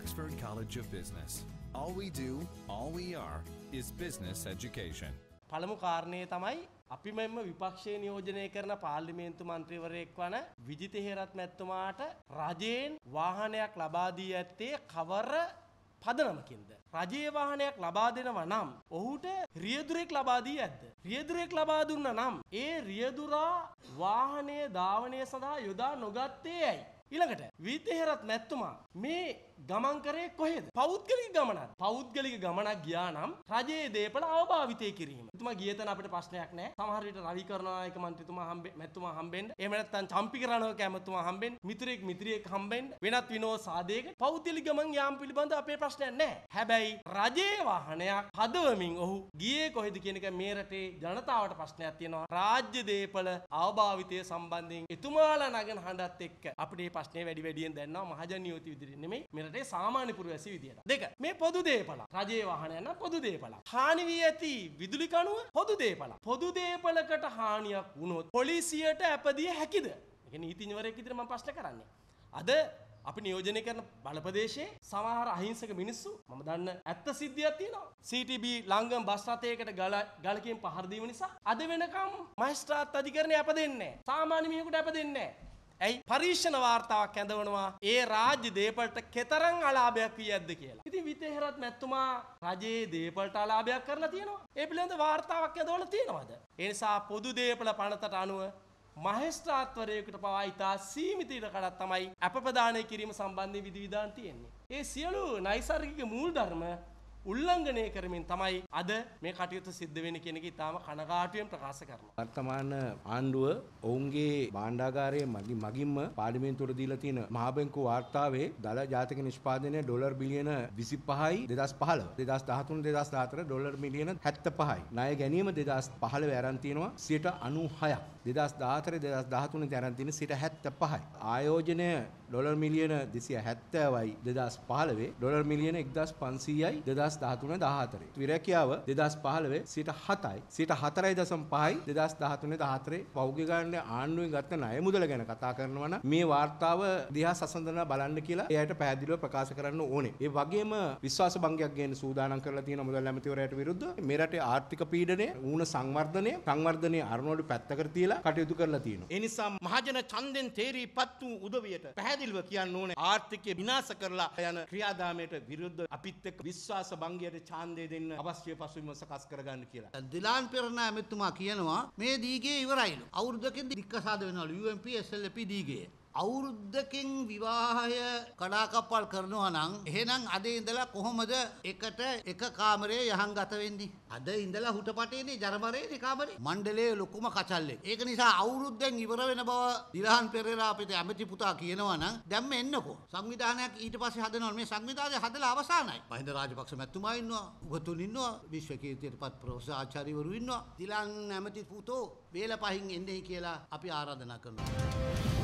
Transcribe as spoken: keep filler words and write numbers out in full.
Oxford College of Business. All we do, all we are, is business education. පළමු කාරණේ තමයි අපි මෙන්න විපක්ෂයේ නියෝජනය කරන පාර්ලිමේන්තු මන්ත්‍රීවරයෙක් වන විජිත හේරත් මැතිතුමාට රජයෙන් වාහනයක් ලබා දී ඇත්තේ කවර පදනමකින්ද? රජයේ වාහනයක් ලබා දෙනවා නම් ඔහුට රියදුරෙක් ලබා දී ඇද්ද? රියදුරෙක් ලබා දුන්නා නම් ඒ රියදුරා වාහනයේ ධාවනය සඳහා යොදා නොගත්තේ ඇයි? ඊළඟට විජිත හේරත් මැතිතුමා මේ ගමන් කරේ කොහෙද? පෞද්ගලික ගමනක්. පෞද්ගලික ගමනක් ගියා නම් රජයේ දේපල අවභාවිතය කිරීම. එතුමා ගිය තැන අපිට ප්‍රශ්නයක් නැහැ. සමහර විට රවි කරුණානායක මන්ත්‍රීතුමා හම්බෙ මැතිතුමා හම්බෙන්න. එහෙම නැත්නම් චම්පික රණවක ඇමතුමා හම්බෙන්න. මිතුරෙක් මිත්‍රියෙක් හම්බෙන්න. වෙනත් විනෝද සාධයක පෞද්ගලික ගමන් යාම පිළිබඳ අපේ ප්‍රශ්නයක් නැහැ. හැබැයි රජයේ වාහනයක් හදවමින් ඔහු ගියේ කොහෙද කියන එක මේ රටේ ජනතාවට ප්‍රශ්නයක් තියෙනවා. රාජ්‍ය දේපල අවභාවිතය සම්බන්ධයෙන් එතුමාලා නගන හඬත් එක්ක අපිට ප්‍රශ්නේ වැඩි වැඩියෙන් දැනනවා මහජන නියෝති විදිහට නෙමෙයි මේ රටේ සාමාන්‍ය පුරවැසි විදියට. දෙක මේ පොදු දේපල. රජයේ වාහනයක් නම් පොදු දේපල. හානි වී ඇති විදුලි කණුව පොදු දේපල. පොදු දේපලකට හානියක් වුණොත් පොලිසියට අපදිය හැකිද? ඒක නීතිඥවරයෙක් විදිහට මම ප්‍රශ්න කරන්නේ. අද අපි නියෝජනය කරන බලපදේශයේ සමහර අහිංසක මිනිස්සු මම දන්න ඇත්ත සිද්ධියක් තියෙනවා. සී ටී බී ලංගම් බස් රථයකට ගල ගලකින් පහර දීම නිසා අද වෙනකම් මහේස්ත්‍රාත් අධිකරණය අපදෙන්නේ නැහැ. සාමාන්‍ය මිනිහෙකුට අපදෙන්නේ නැහැ. ඇයි පරීක්ෂණ වාර්තාවක් ඇඳවනවා ඒ රාජ්‍ය දේපලට කෙතරම් අලාභයක් වී ඇද්ද කියලා. ඉතින් විජිත හේරත් මැතිතුමා රජයේ දේපලට අලාභයක් කරලා තියෙනවා. ඒ පිළිබඳ වාර්තාවක් ඇඳවලා තියෙනවද? ඒ නිසා පොදු දේපල පනතට අනුව මහේස්ත්‍රාත්වරයෙකුට පවා ඉතා සීමිත ඉඩකඩක් තමයි අපපදානය කිරීම සම්බන්ධයෙන් විධි විධාන තියෙන්නේ. ඒ සියලු නෛසර්ගික මූලධර්ම උල්ලංඝනය කරමින් තමයි අද මේ කටයුතු සිද්ධ වෙන්නේ කියන එක ඉතාම කනගාටුවෙන් ප්‍රකාශ කරනවා. වර්තමාන ආණ්ඩුව ඔවුන්ගේ භාණ්ඩාගාරයේ මගින් මගින්ම පාර්ලිමේන්තුවට දීලා තියෙන මහා බැංකුව වාර්තාවේ දල ජාතික නිෂ්පාදනය ඩොලර් බිලියන විසිපහයි දෙදාස් පහළව. දෙදාස් දහතුන දෙදාස් දාහතර ඩොලර් මිලියන හැත්තෑපහයි. ණය ගැනීම දෙදාස් පහළව ආරම්භ තියෙනවා සියයට අනූහයක්. දෙදාස් දහහතර දෙදාස් දහතුන දී ආරම්භ තියෙන සියයට හැත්තෑපහයි. ආයෝජනය ඩොලර් මිලියන දෙසිය හැත්තෑවයි දෙදාස් පහළවේ ඩොලර් මිලියන එක්දාස් පන්සීයයි දෙදාස් දහතුන දහහතරේ. විරැකියාව දෙදාස් පහළවේ සියයට හතයි සියයට හතරයි දශම පහයි දෙදාස් දහතුන දහහතරේ. පෞද්ගලික ගානේ ආණ්ඩුවෙන් ගත්ත ණය මුදල ගැන කතා කරනවා නම් මේ වාර්තාව දිහා සසඳනවා බලන්න කියලා එයාට පැහැදිලිව ප්‍රකාශ කරන්න ඕනේ. ඒ වගේම විශ්වාස භංගයක් ගේන්න සූදානම් කරලා තියෙන මුදල් ඇමතිවරයාට විරුද්ධව මේ රටේ ආර්ථික පීඩනය, ඌණ සංවර්ධනය, සංවර්ධනයේ අරමුණු පැත්තකට තියලා කටයුතු කරලා තියෙනවා. ඒ නිසා මහජන ඡන්දෙන් තේරීපත් වූ උදවියට පැහැදිලිව කියන්න ඕනේ ආර්ථිකය විනාශ කරලා යන ක්‍රියාදාමයට විරුද්ධ අපිත් එක්ක විශ්වාස භංගයට ඡන්දය දෙන්න අවශ්‍ය පසුබිම සකස් කරගන්න කියලා. දිලාන් පෙරණ ඇමතුමා කියනවා මේ දීගේ ඉවරයිලු. අවුරුද්දකින් දික්කසාද වෙනවලු U M P S L P දීගේ. අවුරුද්දකින් විවාහය කඩාකප්පල් කරනවා නම් එහෙනම් අද ඉඳලා කොහොමද එකට එක කාමරේ යහන් ගත වෙන්නේ? අද ඉඳලා හුටපටේනේ ජරමරේනේ කාමරේ. මණ්ඩලයේ ලොකුම කචල්ලෙක්. ඒක නිසා අවුරුද්දෙන් ඉවර වෙන බව දිලහන් පෙරේරා අපිට ඇමති පුතා කියනවා නම් දැම්ම එන්නකෝ. සංවිධානයක් ඊට පස්සේ හදනවා. මේ සංවිධානය හදලා අවසానයි. මහින්ද රාජපක්ෂ මැතිතුමා ඉන්නවා. උගතුන් ඉන්නවා. විශ්වකීර්තියටපත් ප්‍රොෆෙසර් ආචාර්යවරු ඉන්නවා. දිලහන් ඇමති පුතෝ වේල පහින් එන්නේ කියලා අපි ආරාධනා කරනවා.